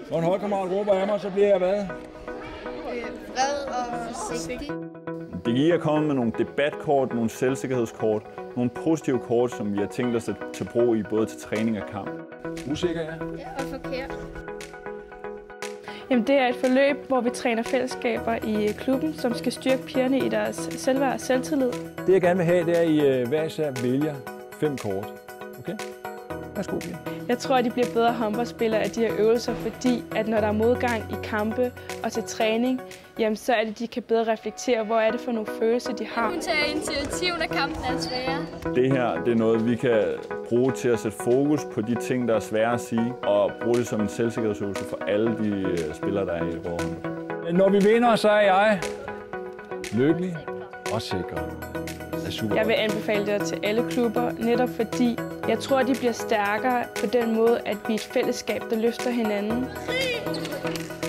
Når en holdkammerat råber af mig, så bliver jeg hvad? Vred og forsigtig. Det giver at komme med nogle debatkort, nogle selvsikkerhedskort, nogle positive kort, som vi har tænkt os at tage brug i både til træning og kamp. Usikker, ja. Ja, og forkert. Jamen, det er et forløb, hvor vi træner fællesskaber i klubben, som skal styrke pigerne i deres selvværd og selvtillid. Det jeg gerne vil have, det er, at I hver især vælger 5 kort. Okay? Værsgo, Pia. Jeg tror, at de bliver bedre håndboldspillere af de her øvelser, fordi at når der er modgang i kampe og til træning, jamen, så er det, at de kan bedre reflektere, hvor er det for nogle følelser, de har. Hun tager initiativ, når kampen er svære. Det her det er noget, vi kan bruge til at sætte fokus på de ting, der er svære at sige, og bruge det som en selvsikkerhedsøvelse for alle de spillere, der er i Røde håndbold. Når vi vinder, så er jeg lykkelig og sikker. Jeg vil anbefale det til alle klubber, netop fordi jeg tror, de bliver stærkere på den måde, at vi er et fællesskab, der løfter hinanden.